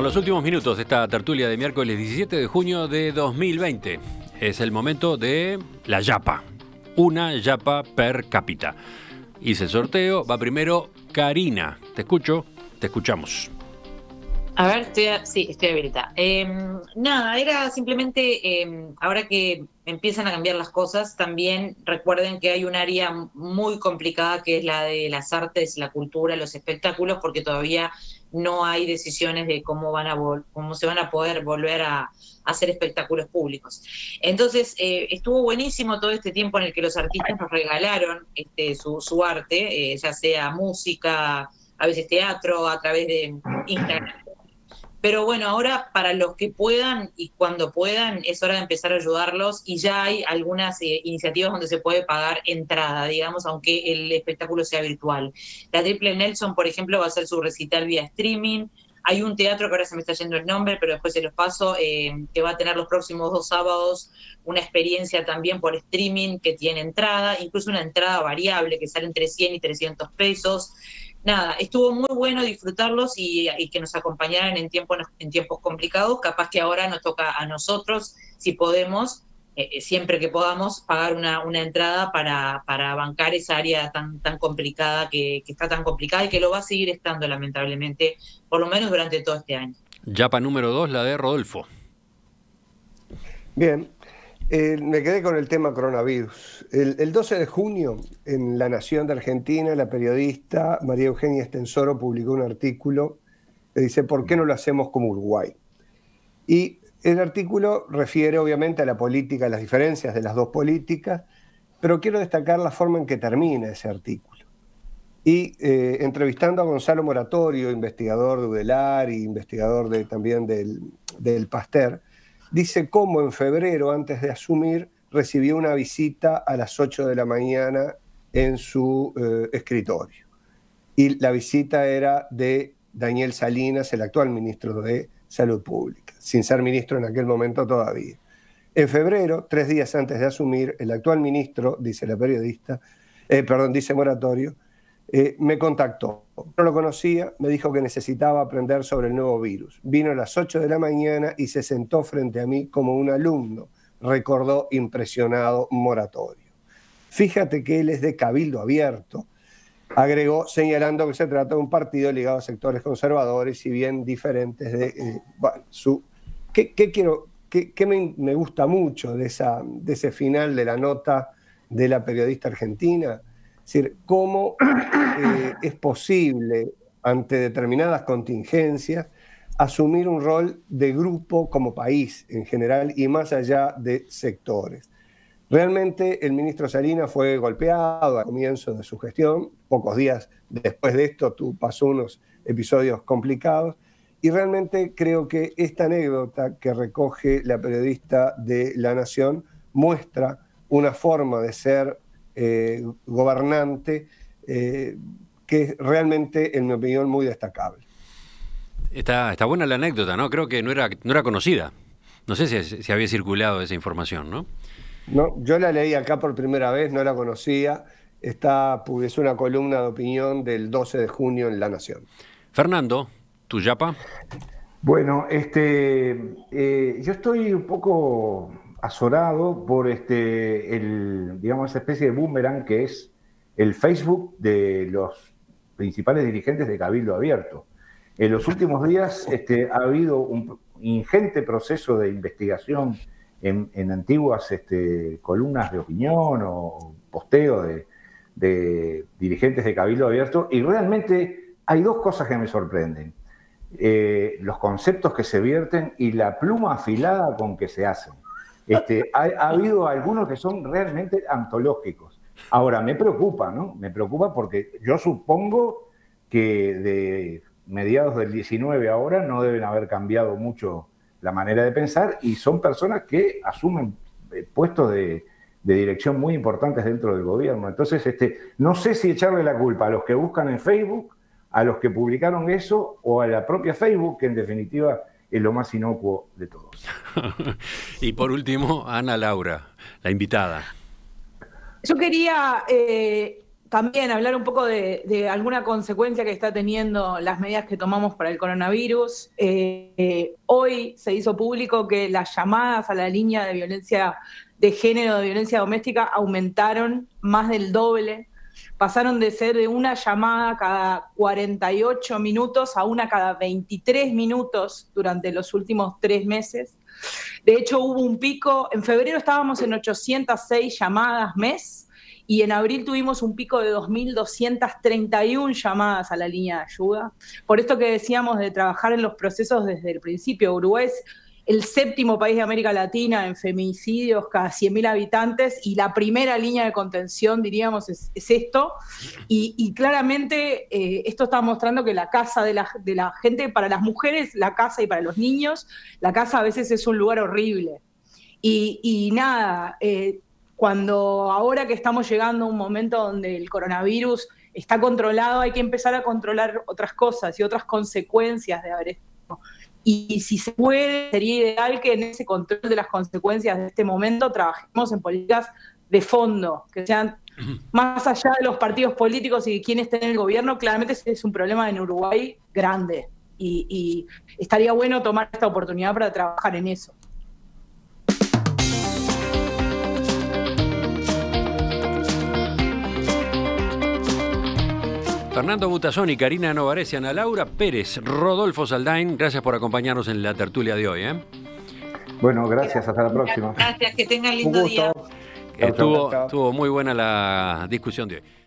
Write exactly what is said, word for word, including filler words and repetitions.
Son los últimos minutos de esta tertulia de miércoles diecisiete de junio de dos mil veinte. Es el momento de la yapa. Una yapa per cápita. Hice el sorteo. Va primero Karina. Te escucho, te escuchamos. A ver, estoy a, sí, estoy habilitada. Eh, nada, era simplemente, eh, ahora que empiezan a cambiar las cosas, también recuerden que hay un área muy complicada que es la de las artes, la cultura, los espectáculos, porque todavía no hay decisiones de cómo van a vol- cómo se van a poder volver a, a hacer espectáculos públicos. Entonces, eh, estuvo buenísimo todo este tiempo en el que los artistas nos regalaron este, su, su arte, eh, ya sea música, a veces teatro, a través de Instagram. Pero bueno, ahora para los que puedan y cuando puedan es hora de empezar a ayudarlos y ya hay algunas eh, iniciativas donde se puede pagar entrada, digamos, aunque el espectáculo sea virtual. La Triple Nelson, por ejemplo, va a hacer su recital vía streaming. Hay un teatro que ahora se me está yendo el nombre, pero después se los paso, eh, que va a tener los próximos dos sábados una experiencia también por streaming que tiene entrada, incluso una entrada variable que sale entre cien y trescientos pesos. Nada, estuvo muy bueno disfrutarlos y, y que nos acompañaran en, tiempo, en tiempos complicados. Capaz que ahora nos toca a nosotros, si podemos, eh, siempre que podamos, pagar una, una entrada para, para bancar esa área tan, tan complicada, que, que está tan complicada y que lo va a seguir estando, lamentablemente, por lo menos durante todo este año. Yapa número dos, la de Rodolfo. Bien. Eh, me quedé con el tema coronavirus. El, el doce de junio, en La Nación de Argentina, la periodista María Eugenia Estensoro publicó un artículo que dice ¿por qué no lo hacemos como Uruguay? Y el artículo refiere obviamente a la política, a las diferencias de las dos políticas, pero quiero destacar la forma en que termina ese artículo. Y eh, entrevistando a Gonzalo Moratorio, investigador de UDELAR y investigador de, también del, del Pasteur, dice cómo en febrero, antes de asumir, recibió una visita a las ocho de la mañana en su eh, escritorio. Y la visita era de Daniel Salinas, el actual ministro de Salud Pública, sin ser ministro en aquel momento todavía. En febrero, tres días antes de asumir, el actual ministro, dice la periodista, eh, perdón, dice Moratorio, Eh, me contactó, no lo conocía, me dijo que necesitaba aprender sobre el nuevo virus. Vino a las ocho de la mañana y se sentó frente a mí como un alumno, recordó impresionado Moratorio. Fíjate que él es de Cabildo Abierto, agregó señalando que se trata de un partido ligado a sectores conservadores y bien diferentes de eh, bueno, su... ¿Qué, qué quiero, qué, qué me, me gusta mucho de, esa, de ese final de la nota de la periodista argentina? Es decir, cómo eh, es posible, ante determinadas contingencias, asumir un rol de grupo como país en general y más allá de sectores. Realmente el ministro Salinas fue golpeado al comienzo de su gestión, pocos días después de esto tú pasó unos episodios complicados, y realmente creo que esta anécdota que recoge la periodista de La Nación muestra una forma de ser Eh, gobernante eh, que es realmente, en mi opinión, muy destacable. Está, está buena la anécdota, ¿no? Creo que no era, no era conocida. No sé si, si había circulado esa información, ¿no? No, yo la leí acá por primera vez, no la conocía. Está, es una columna de opinión del doce de junio en La Nación. Fernando, ¿tu yapa? Bueno, este, eh, yo estoy un poco azorado por este, el, digamos, esa especie de boomerang que es el Facebook de los principales dirigentes de Cabildo Abierto. En los últimos días este, ha habido un ingente proceso de investigación en, en antiguas este, columnas de opinión o posteo de, de dirigentes de Cabildo Abierto y realmente hay dos cosas que me sorprenden. Eh, los conceptos que se vierten y la pluma afilada con que se hacen. Este, ha, ha habido algunos que son realmente antológicos. Ahora, me preocupa, ¿no? Me preocupa porque yo supongo que de mediados del diecinueve ahora no deben haber cambiado mucho la manera de pensar y son personas que asumen eh, puestos de, de dirección muy importantes dentro del gobierno. Entonces, este, no sé si echarle la culpa a los que buscan en Facebook, a los que publicaron eso o a la propia Facebook, que en definitiva es lo más inocuo de todos. Y por último, Ana Laura, la invitada. Yo quería eh, también hablar un poco de, de alguna consecuencia que está teniendo las medidas que tomamos para el coronavirus. Eh, eh, hoy se hizo público que las llamadas a la línea de violencia de género, de violencia doméstica, aumentaron más del doble. Pasaron de ser de una llamada cada cuarenta y ocho minutos a una cada veintitrés minutos durante los últimos tres meses. De hecho, hubo un pico, en febrero estábamos en ochocientas seis llamadas mes, y en abril tuvimos un pico de dos mil doscientas treinta y una llamadas a la línea de ayuda. Por esto que decíamos de trabajar en los procesos desde el principio. Uruguay es el séptimo país de América Latina en feminicidios cada cien mil habitantes, y la primera línea de contención, diríamos, es, es esto. Y, y claramente eh, esto está mostrando que la casa de la, de la gente, para las mujeres, la casa, y para los niños, la casa a veces es un lugar horrible. Y, y nada... Eh, Cuando ahora que estamos llegando a un momento donde el coronavirus está controlado, hay que empezar a controlar otras cosas y otras consecuencias de haber estado. Y si se puede, sería ideal que en ese control de las consecuencias de este momento trabajemos en políticas de fondo, que sean más allá de los partidos políticos y de quién esté en el gobierno. Claramente ese es un problema en Uruguay grande, y, y estaría bueno tomar esta oportunidad para trabajar en eso. Fernando Butazoni, Karina Novaresi, Ana Laura Pérez, Rodolfo Saldain, gracias por acompañarnos en la tertulia de hoy. ¿eh? Bueno, gracias, hasta la próxima. Gracias, que tengan lindo día. Estuvo, estuvo muy buena la discusión de hoy.